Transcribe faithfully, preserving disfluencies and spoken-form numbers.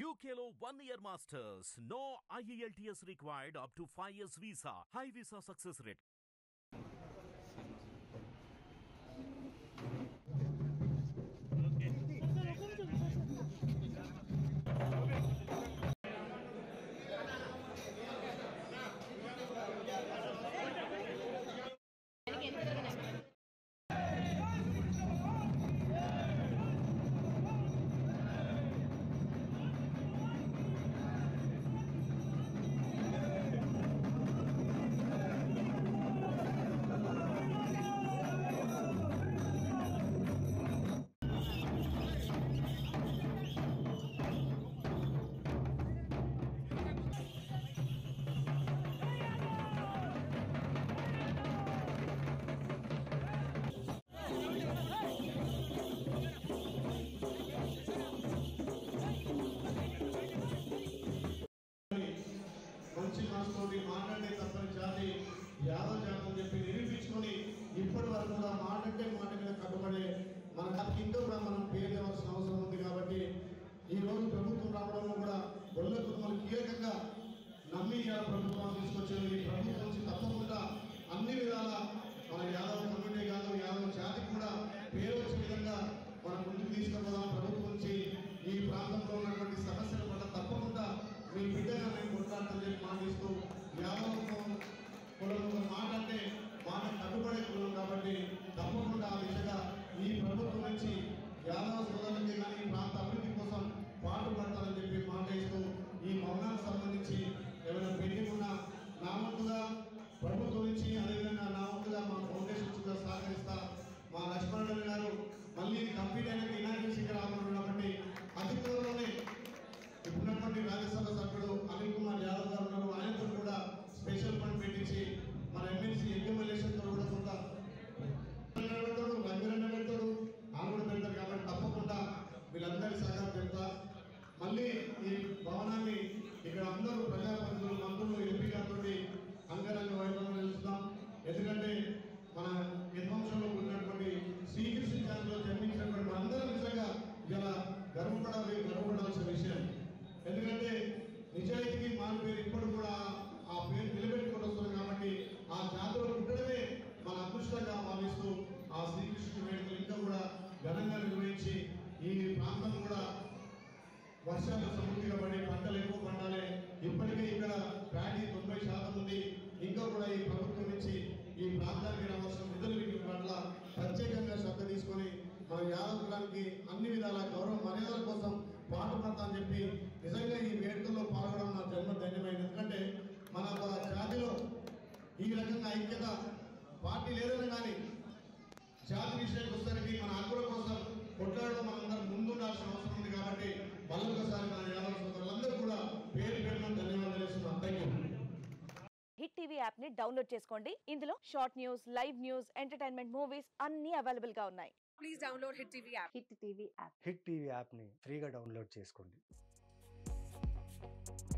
U K Lo one year masters. No I E L T S required up to five years visa. High visa success rate. మంచి మనసుతోటి మాట్లాడే తప్పని జాతి యాదవ జాతి అని చెప్పి నిరూపించుకొని ఇప్పటి వరకు కూడా మాట్లాడే మాట మీద కట్టుబడే మన కింద కూడా మనం పేరు ఇవ్వాల్సిన అవసరం ఉంది. కాబట్టి ఈ రోజు ప్రభుత్వం రావడంలో కూడా గొల్ల కుటుంబాలు కీలకంగా నమ్మి ప్రభుత్వం తీసుకొచ్చారు. ఈ ప్రభుత్వం నుంచి తప్పకుండా అన్ని విధాల మన యాదవ కమ్యూనిటీ కాదు యాదవ జాతికి కూడా పేరు వచ్చే విధంగా మనం ముందుకు తీసుకుపోదాం. ప్రభుత్వం నుంచి ఈ ప్రాంతంలో ఉన్నటువంటి సమస్యల పట్ల తప్పకుండా మీ బిడ్డగా మేము కొట్లాడతామని చెప్పి మాటిస్తూ యాదవ కులం మాట అంటే మాట కట్టుబడే కులం కాబట్టి తప్పకుండా ఆ దిశగా ఈ ప్రభుత్వం నుంచి యాదవ సోదరులకి కానీ ఈ ప్రాంత అభివృద్ధి కోసం పాటుపడతారని చెప్పి మాటిస్తూ ఈ మౌనానికి సంబంధించి ఏమైనా పెండింగ్ ఉన్నా నా వంతుగా ప్రభుత్వం నుంచి అదేవిధంగా నా వంతుగా మా ఫౌండేషన్ కూడా సహకరిస్తా. మా లక్ష్మణ్ గారు మళ్ళీ కంప్లీట్ అయిన ఇనాగ్రేషన్ రాబోతున్నారు కాబట్టి అతి త్వరలోనే ఇప్పుడున్నటువంటి రాజ్యసభ సభ్యుడు అనిల్ కుమార్ యాదవ్ గారు ఉన్నారు. ఆయనతో కూడా స్పెషల్ ఫండ్ పెట్టించి మన ఎమ్మెల్సీ ఎగ్జామినేషన్తో కూడా కొంత పెడతాడు రంగరన్న పెడతాడు ఆ కూడా పెడతారు. కాబట్టి తప్పకుండా వీళ్ళందరి సహకారం పెడతా. మళ్ళీ ఈ భవనాన్ని ఇక్కడ అందరూ ప్రజాప్రతినిధులు మంత్రులు ఎంపీ గారితో అంగరంగ వైభవం నిలుస్తాం. ఎందుకంటే మన విధ్వంసంలో ఉన్నటువంటి శ్రీకృష్ణ జాతిలో జన్మించినటువంటి అందరూ నిజంగా ఇలా గర్వపడాలి గర్వపడాల్సిన విషయం. ఎందుకంటే నిజాయితీకి మన పేరు ఇప్పుడు కూడా ఆ పేరు నిలబెట్టుకుని వస్తుంది. కాబట్టి ఆ జాతిలో పుట్టడమే మన అదృష్టంగా భావిస్తూ ఆ శ్రీకృష్ణ వేడుకలు ఇంకా కూడా ఘనంగా నిర్వహించి ఈ ప్రాంతం కూడా వర్షాలు సమృద్ధిగా పడి పంటలు ఎక్కువ పండాలి. ఇప్పటికే ఇక్కడ ప్యాడీ తొంభై శాతం ఉంది. ఇంకా కూడా ఈ ప్రభుత్వం నుంచి ఈ ప్రాంతానికి రావాల్సిన నిధుల వీటి పట్ల ప్రత్యేకంగా శ్రద్ధ తీసుకొని మన యాదవ కులానికి అన్ని విధాల గౌరవ మర్యాదల కోసం పాటుపడతా అని చెప్పి నిజంగా ఈ వేడుకల్లో పాల్గొనడం నా జన్మ ధన్యమైంది. ఎందుకంటే మన జాతిలో ఈ రకంగా ఐక్యత పార్టీ లేదని కానీ జాతి విషయానికి వచ్చేసరికి మన హక్కుల కోసం కొట్లాడడం మనందరం ముందుండాల్సిన అవసరం ఉంది. కాబట్టి మళ్ళొకసారి మన యాదవ సోదరులందరూ కూడా పేరు పేరున ధన్యవాదాలు ఇస్తున్నాం. Thank you. Hit TV app ని డౌన్లోడ్ చేసుకోండి. ఇందులో short news, live news, entertainment movies అన్ని అవైలబుల్ గా ఉన్నాయి. Please download hit TV app. Hit TV app hit TV app ని ఫ్రీగా డౌన్లోడ్ చేసుకోండి.